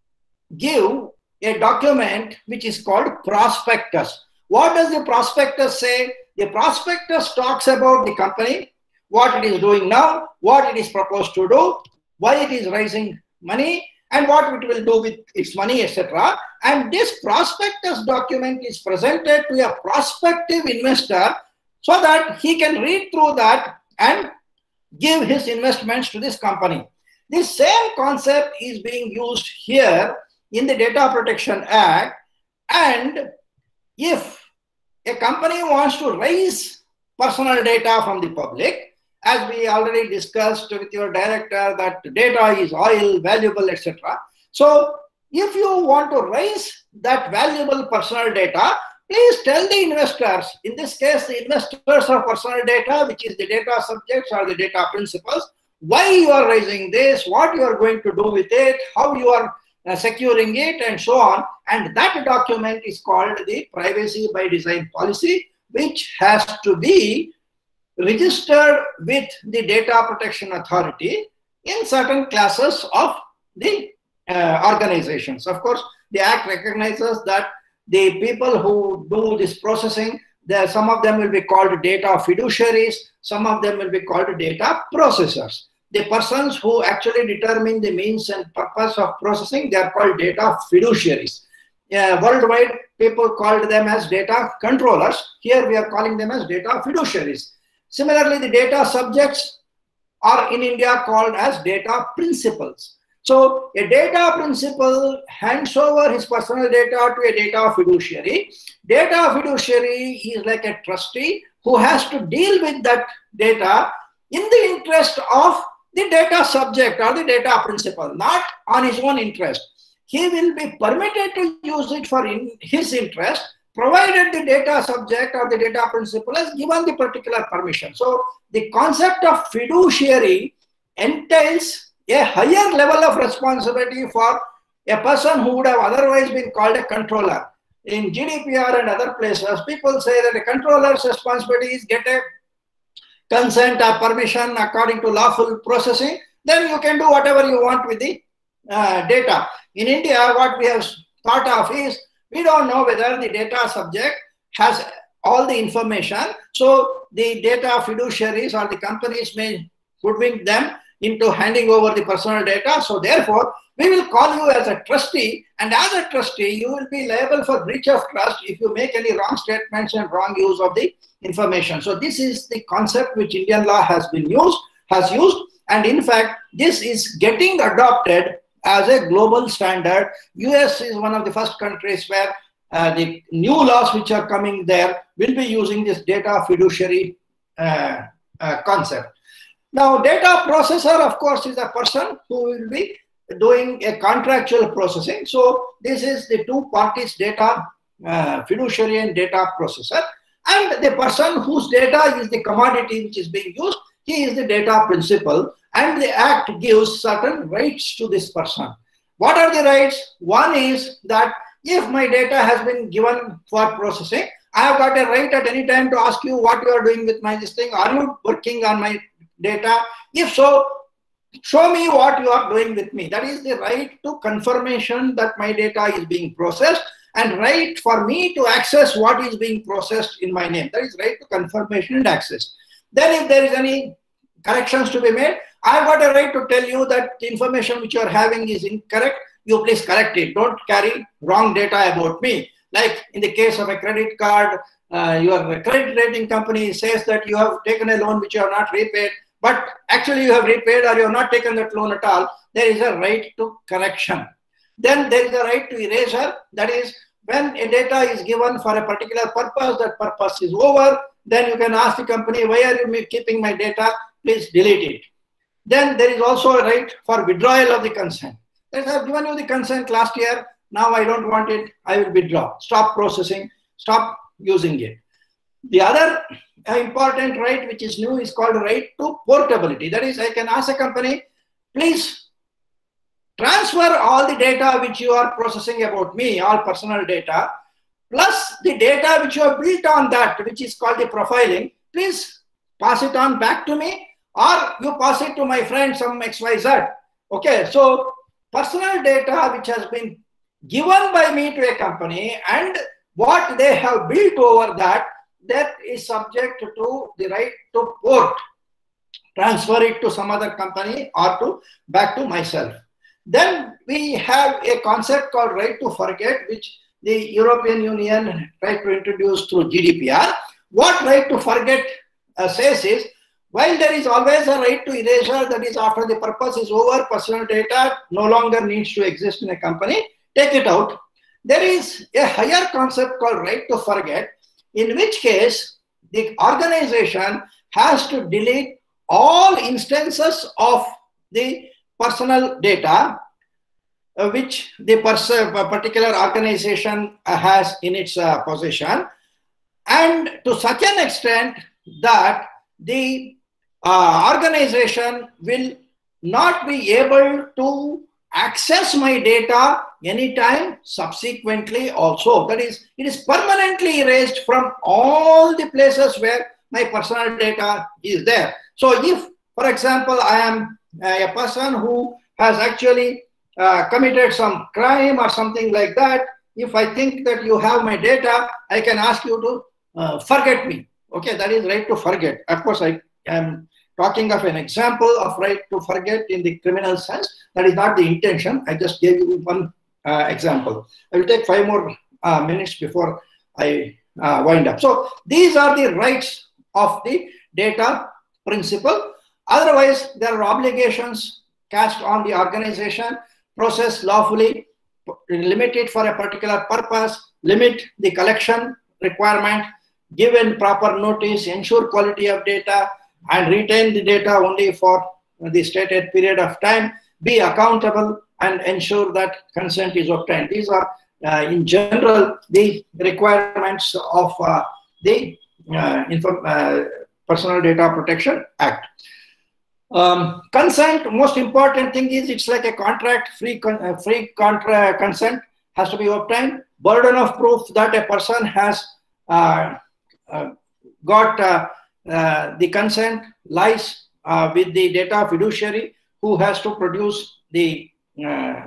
give a document which is called prospectus. What does the prospectus say? The prospectus talks about the company, what it is doing now, what it is proposed to do, why it is raising money, and what it will do with its money, et cetera. And this prospectus document is presented to a prospective investor so that he can read through that and give his investments to this company. This same concept is being used here in the Data Protection Act, and if a company wants to raise personal data from the public, as we already discussed with your director, that data is oil, valuable, et cetera. So if you want to raise that valuable personal data, please tell the investors, in this case, the investors of personal data, which is the data subjects or the data principals, why you are raising this, what you are going to do with it, how you are uh, securing it, and so on. And that document is called the Privacy by Design Policy, which has to be registered with the Data Protection Authority in certain classes of the uh, organizations. Of course, the Act recognizes that the people who do this processing, there, some of them will be called data fiduciaries, some of them will be called data processors. The persons who actually determine the means and purpose of processing, they are called data fiduciaries. Uh, worldwide, people called them as data controllers. Here we are calling them as data fiduciaries. Similarly, the data subjects are in India called as data principals. So a data principal hands over his personal data to a data fiduciary. Data fiduciary is like a trustee who has to deal with that data in the interest of the data subject or the data principal, not on his own interest. He will be permitted to use it for in his interest, provided the data subject or the data principal has given the particular permission. So the concept of fiduciary entails a higher level of responsibility for a person who would have otherwise been called a controller. In G D P R and other places, people say that a controller's responsibility is get a consent or permission according to lawful processing, then you can do whatever you want with the uh, data. In India, what we have thought of is, we don't know whether the data subject has all the information, so the data fiduciaries or the companies may hoodwink them into handing over the personal data. So therefore, we will call you as a trustee, and as a trustee, you will be liable for breach of trust if you make any wrong statements and wrong use of the information. So this is the concept which Indian law has been used, has used, and in fact, this is getting adopted as a global standard. U S is one of the first countries where uh, the new laws which are coming there will be using this data fiduciary uh, uh, concept. Now, data processor, of course, is a person who will be doing a contractual processing. So this is the two parties, data uh, fiduciary and data processor. And the person whose data is the commodity which is being used, he is the data principal, and the Act gives certain rights to this person. What are the rights? One is that if my data has been given for processing, I have got a right at any time to ask you what you are doing with my this thing. Are you working on my data? If so, show me what you are doing with me. That is the right to confirmation that my data is being processed, and right for me to access what is being processed in my name. That is right to confirmation and access. Then if there is any corrections to be made, I've got a right to tell you that the information which you are having is incorrect. You please correct it. Don't carry wrong data about me. Like in the case of a credit card, uh, your credit rating company says that you have taken a loan which you have not repaid, but actually you have repaid or you have not taken that loan at all. There is a right to correction. Then there is a right to erasure. That is, when a data is given for a particular purpose, that purpose is over, then you can ask the company, why are you keeping my data? Please delete it. Then there is also a right for withdrawal of the consent. That I have given you the consent last year, now I don't want it, I will withdraw. Stop processing, stop using it. The other important right which is new is called right to portability. That is, I can ask a company, please transfer all the data which you are processing about me, all personal data, plus the data which you have built on that, which is called the profiling, please pass it on back to me, or you pass it to my friend, some X Y Z. Okay, so personal data which has been given by me to a company and what they have built over that, that is subject to the right to port, transfer it to some other company or to back to myself. Then we have a concept called right to forget, which the European Union tried to introduce through G D P R. What right to forget uh, says is, while there is always a right to erasure, that is after the purpose is over, personal data no longer needs to exist in a company, take it out. There is a higher concept called right to forget, in which case the organization has to delete all instances of the personal data uh, which the pers particular organization uh, has in its uh, possession, and to such an extent that the uh, organization will not be able to access my data anytime subsequently also. That is, it is permanently erased from all the places where my personal data is there. So if, for example, I am a person who has actually uh, committed some crime or something like that, if I think that you have my data, I can ask you to uh, forget me. Okay, that is right to forget. Of course, I am talking of an example of right to forget in the criminal sense. That is not the intention. I just gave you one uh, example. I will take five more uh, minutes before I uh, wind up. So these are the rights of the data principle. Otherwise, there are obligations cast on the organization, process lawfully, limit it for a particular purpose, limit the collection requirement, given proper notice, ensure quality of data, and retain the data only for the stated period of time, be accountable, and ensure that consent is obtained. These are, uh, in general, the requirements of uh, the uh, uh, Personal Data Protection Act. Um, consent, most important thing is it's like a contract, free, con uh, free contra consent has to be obtained. Burden of proof that a person has uh, uh, got uh, uh, the consent lies uh, with the data fiduciary, who has to produce the uh,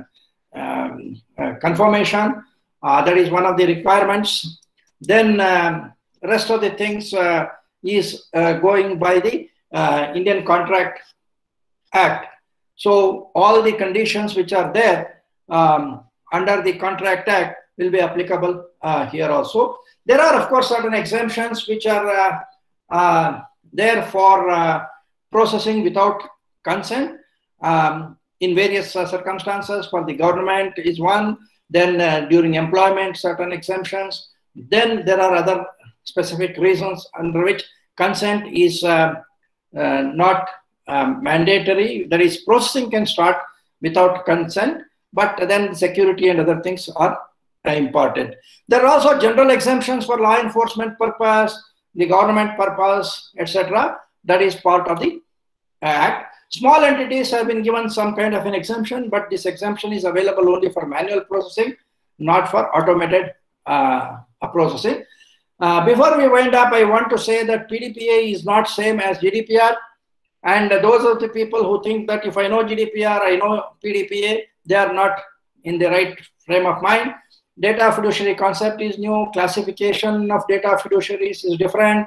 um, uh, confirmation. Uh, that is one of the requirements. Then um, rest of the things uh, is uh, going by the uh, Indian Contract Act. So all the conditions which are there um, under the Contract Act will be applicable uh, here also. There are, of course, certain exemptions which are uh, uh, there for uh, processing without consent um, in various uh, circumstances. For the government is one. Then uh, during employment, certain exemptions. Then there are other specific reasons under which consent is uh, uh, not um, mandatory. That is, processing can start without consent, but then security and other things are uh, important. There are also general exemptions for law enforcement purpose, the government purpose, et cetera. That is part of the Act. Small entities have been given some kind of an exemption, but this exemption is available only for manual processing, not for automated uh, processing. Uh, before we wind up, I want to say that P D P A is not same as G D P R. And those are the people who think that if I know G D P R, I know P D P A, they are not in the right frame of mind. Data fiduciary concept is new. Classification of data fiduciaries is different.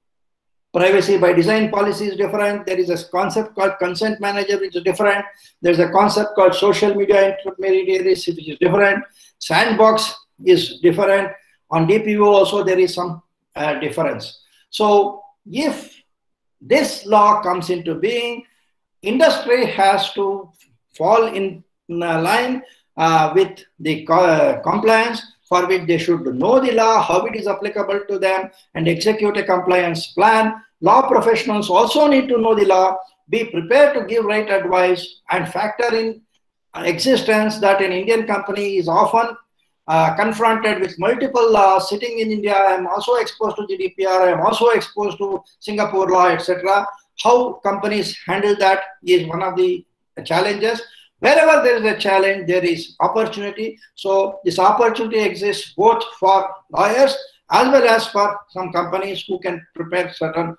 Privacy by design policy is different. There is a concept called consent manager, which is different. There's a concept called social media intermediaries, which is different. Sandbox is different. On D P O also there is some uh, difference. So if this law comes into being, industry has to fall in line uh, with the co uh, compliance, for which they should know the law, how it is applicable to them, and execute a compliance plan. Law professionals also need to know the law, be prepared to give right advice, and factor in existence that an Indian company is often uh, confronted with multiple laws. Sitting in India, I am also exposed to G D P R, I am also exposed to Singapore law, et cetera. How companies handle that is one of the challenges. Wherever there is a challenge, there is opportunity. So this opportunity exists both for lawyers as well as for some companies who can prepare certain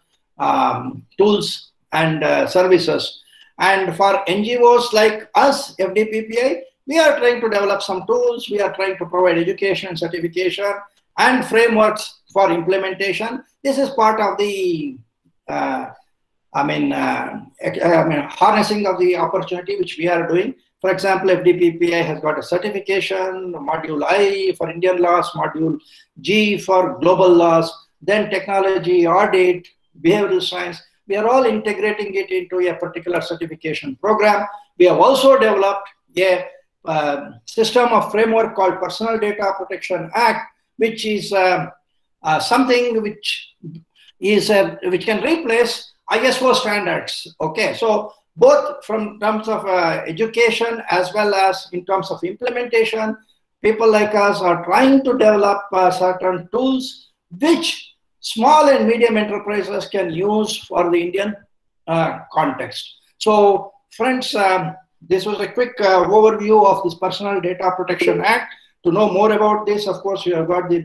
um, tools and uh, services. And for N G Os like us, F D P P I, we are trying to develop some tools. We are trying to provide education, certification, and frameworks for implementation. This is part of the uh, I mean, uh, I mean, harnessing of the opportunity which we are doing. For example, F D P P I has got a certification, Module I for Indian laws, Module G for global laws, then technology, audit, behavioral science. We are all integrating it into a particular certification program. We have also developed a uh, system of framework called Personal Data Protection Act, which is uh, uh, something which is uh, which can replace I S O standards. Okay, so both from terms of uh, education as well as in terms of implementation, people like us are trying to develop uh, certain tools which small and medium enterprises can use for the Indian uh, context. So friends, um, this was a quick uh, overview of this Personal Data Protection Act. To know more about this, of course, you have got the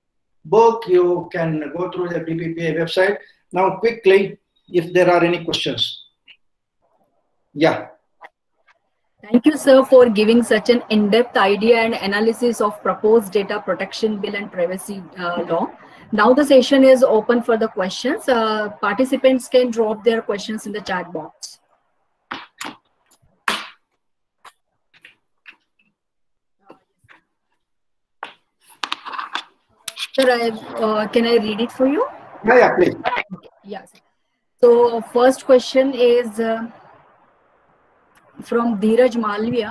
book. You can go through the P P P A website. Now quickly, if there are any questions. Yeah. Thank you, sir, for giving such an in-depth idea and analysis of proposed data protection bill and privacy uh, law. Now the session is open for the questions. Uh, participants can drop their questions in the chat box. Sir, I, uh, can I read it for you? Yeah, yeah, please. Yes. So first question is uh, from Dheeraj Malviya.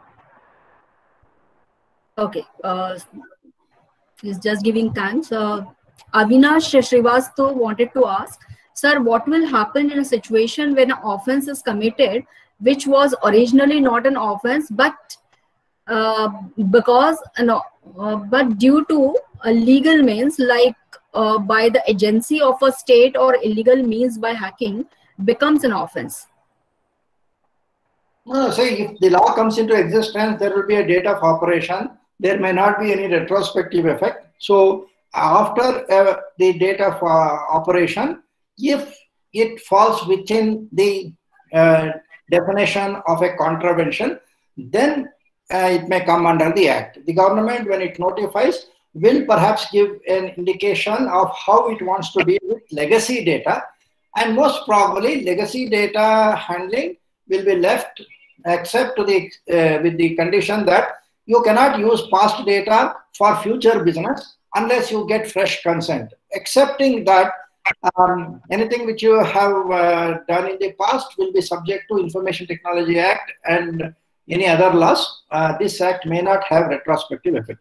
Okay. Uh, he's just giving thanks. Uh, Avinash Srivastav wanted to ask, sir, what will happen in a situation when an offense is committed, which was originally not an offense, but uh, because no, uh, but due to a legal means like uh, by the agency of a state or illegal means by hacking becomes an offense? No, say if the law comes into existence, there will be a date of operation. There may not be any retrospective effect. So after uh, the date of uh, operation, if it falls within the uh, definition of a contravention, then uh, it may come under the act. The government, when it notifies, will perhaps give an indication of how it wants to deal with legacy data, and most probably legacy data handling will be left except to the uh, with the condition that you cannot use past data for future business unless you get fresh consent. Excepting that, um, anything which you have uh, done in the past will be subject to Information Technology Act and any other laws. Uh, this act may not have retrospective effect.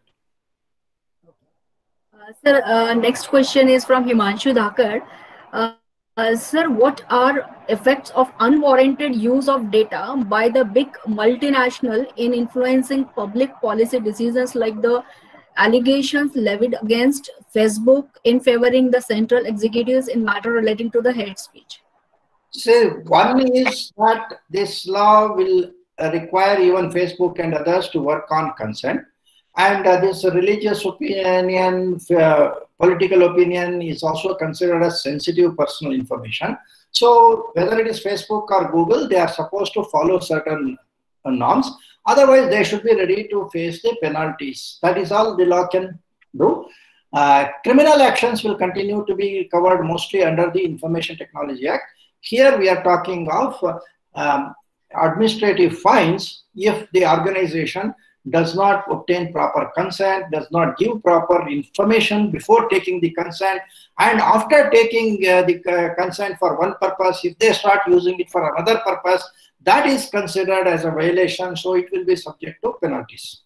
Uh, sir, uh, next question is from Himanshu Dhakar. Uh, uh, sir, what are effects of unwarranted use of data by the big multinational in influencing public policy decisions, like the allegations levied against Facebook in favoring the central executives in matter relating to the hate speech? So one is that this law will uh, require even Facebook and others to work on consent. And uh, this religious opinion, uh, political opinion is also considered as sensitive personal information. So whether it is Facebook or Google, they are supposed to follow certain uh, norms. Otherwise, they should be ready to face the penalties. That is all the law can do. Uh, criminal actions will continue to be covered mostly under the Information Technology Act. Here we are talking of uh, um, administrative fines if the organization does not obtain proper consent, does not give proper information before taking the consent, and after taking uh, the uh, consent for one purpose, if they start using it for another purpose, that is considered as a violation, so it will be subject to penalties.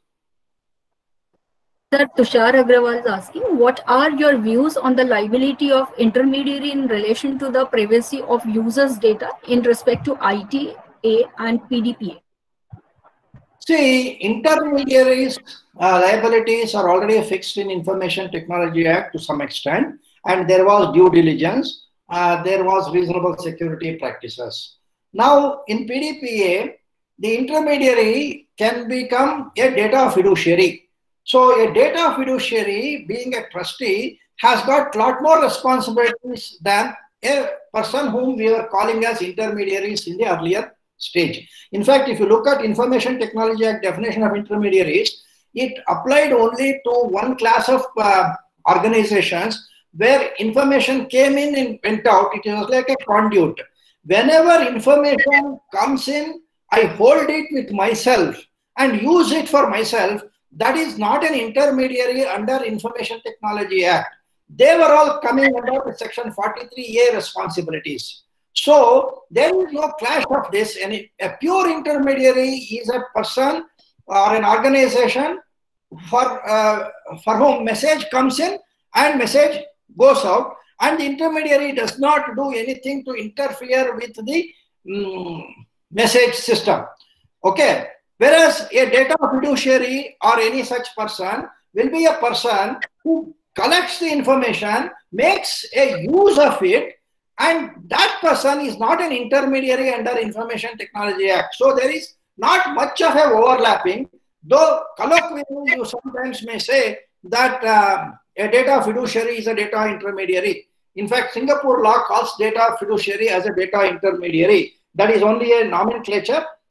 Sir, Tushar Agrawal is asking, what are your views on the liability of intermediary in relation to the privacy of users' data in respect to I T A and P D P A? See, intermediaries' uh, liabilities are already fixed in Information Technology Act to some extent, and there was due diligence, uh, there was reasonable security practices. Now, in P D P A, the intermediary can become a data fiduciary. So, a data fiduciary, being a trustee, has got a lot more responsibilities than a person whom we were calling as intermediaries in the earlier stage. In fact, if you look at Information Technology Act definition of intermediaries, it applied only to one class of uh, organizations where information came in and went out. It was like a conduit. Whenever information comes in, I hold it with myself and use it for myself. That is not an intermediary under Information Technology Act. They were all coming under the Section forty-three A responsibilities. So there is no clash of this. And a pure intermediary is a person or an organization for, uh, for whom message comes in and message goes out, and the intermediary does not do anything to interfere with the um, message system. Okay. Whereas a data fiduciary or any such person will be a person who collects the information, makes a use of it, and that person is not an intermediary under Information Technology Act. So there is not much of a overlapping, though colloquially you sometimes may say that uh, a data fiduciary is a data intermediary. In fact, Singapore law calls data fiduciary as a data intermediary. That is only a nomenclature.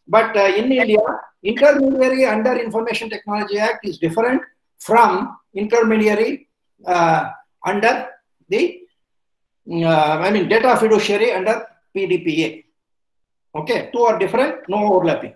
But uh, in India, intermediary under Information Technology Act is different from intermediary uh, under the, uh, I mean, data fiduciary under P D P A. Okay, two are different, no overlapping.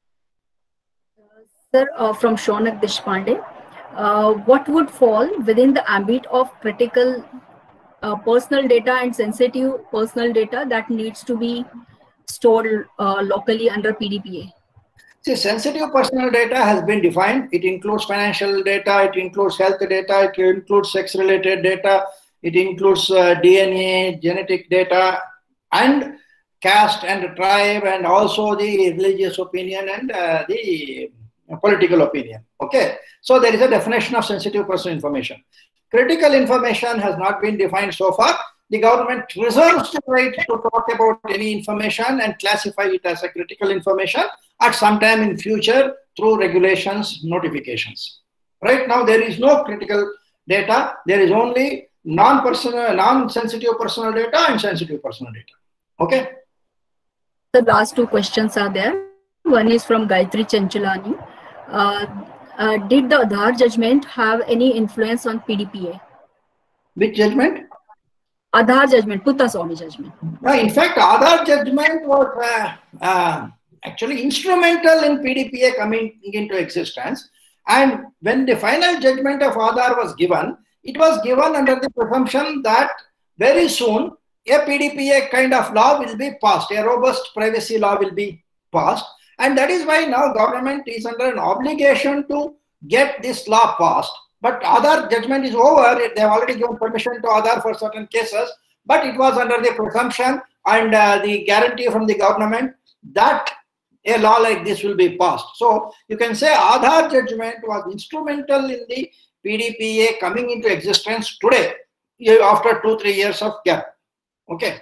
Sir, uh, from Shaunak Deshpande, uh, what would fall within the ambit of critical uh, personal data and sensitive personal data that needs to be stored uh, locally under P D P A? See, sensitive personal data has been defined. It includes financial data, it includes health data, it includes sex-related data, it includes uh, D N A, genetic data, and caste and tribe, and also the religious opinion and uh, the political opinion. Okay, so there is a definition of sensitive personal information. Critical information has not been defined so far. The government reserves the right to talk about any information and classify it as a critical information at some time in future through regulations, notifications. Right now, there is no critical data. There is only non-personal, non-sensitive personal data and sensitive personal data. Okay. The last two questions are there. One is from Gayatri Chanchalani. Uh, uh, did the Aadhaar judgment have any influence on P D P A? Which judgment? Aadhaar judgment, Puttaswamy judgment. No, in fact, Aadhaar judgment was uh, uh, actually instrumental in P D P A coming into existence. And when the final judgment of Aadhaar was given, it was given under the presumption that very soon a P D P A kind of law will be passed, a robust privacy law will be passed. And that is why now government is under an obligation to get this law passed. But Aadhaar judgment is over. They have already given permission to Aadhaar for certain cases, but it was under the presumption and uh, the guarantee from the government that a law like this will be passed. So you can say Aadhaar judgment was instrumental in the P D P A coming into existence today, after two, three years of gap. Okay.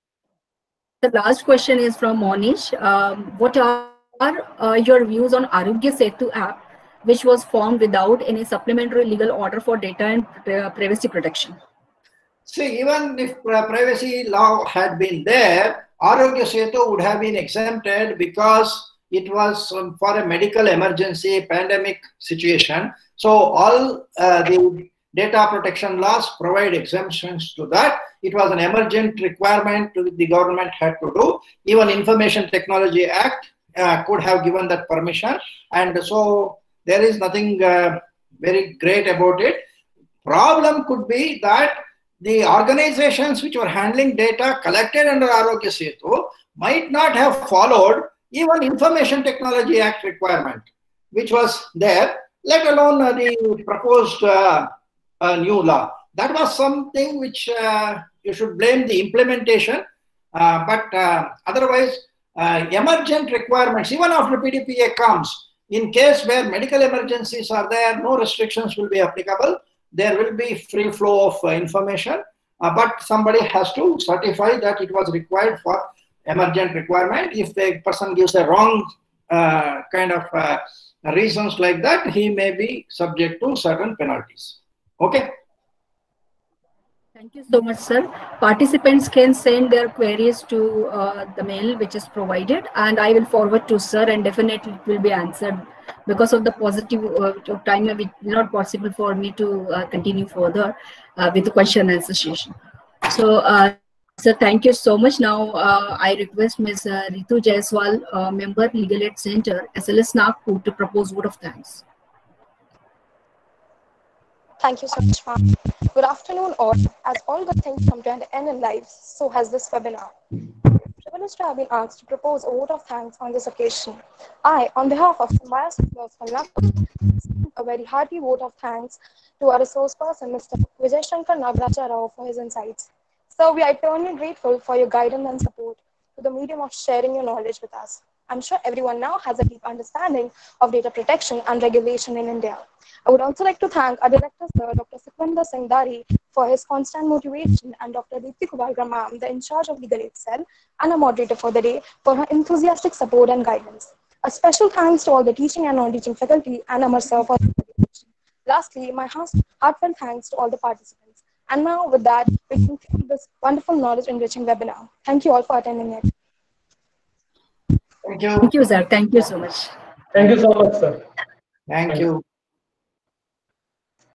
The last question is from Monish. Um, what are uh, your views on Arogya Setu app, which was formed without any supplementary legal order for data and uh, privacy protection? See, even if uh, privacy law had been there, Arogya Setu would have been exempted because it was um, for a medical emergency, pandemic situation. So all uh, the data protection laws provide exemptions to that. It was an emergent requirement to the government had to do. Even Information Technology Act uh, could have given that permission. And so there is nothing uh, very great about it. Problem could be that the organizations which were handling data collected under Arogya Setu might not have followed even Information Technology Act requirement, which was there, let alone uh, the proposed uh, uh, new law. That was something which uh, you should blame the implementation, uh, but uh, otherwise uh, emergent requirements, even after P D P A comes, in case where medical emergencies are there, no restrictions will be applicable. There will be free flow of uh, information, uh, but somebody has to certify that it was required for emergent requirement. If the person gives a wrong uh, kind of uh, reasons like that, he may be subject to certain penalties. Okay. Thank you so much, sir. Participants can send their queries to uh, the mail which is provided, and I will forward to sir, and definitely it will be answered. Because of the positive uh, time, it is not possible for me to uh, continue further uh, with the question and answer session. So, uh, sir, thank you so much. Now, uh, I request Miz Uh, Ritu Jaiswal, uh, member, Legal Aid Center, S L S Nagpur, to propose vote of thanks. Thank you so much, ma'am. Good afternoon, all. As all good things come to an end in life, so has this webinar. Privileged to have been asked to propose a vote of thanks on this occasion. I, on behalf of Symbiosis from Nagpur, send a very hearty vote of thanks to our resource person, Mister Vijay Shankar Nagaraja Rao, for his insights. Sir, we are eternally grateful for your guidance and support to the medium of sharing your knowledge with us. I'm sure everyone now has a deep understanding of data protection and regulation in India. I would also like to thank our director, sir, Doctor Sukhwinder Singh Dari, for his constant motivation, and Doctor Deepthi Kubalgra ma'am, the in charge of Legal Aid Cell, and a moderator for the day, for her enthusiastic support and guidance. A special thanks to all the teaching and non-teaching faculty and Amar sir for the motivation. Lastly, my heartfelt thanks to all the participants. And now, with that, we conclude this wonderful knowledge-enriching webinar. Thank you all for attending it. Thank you. Thank you, sir. Thank you so much. Thank you so much, sir. Thank you.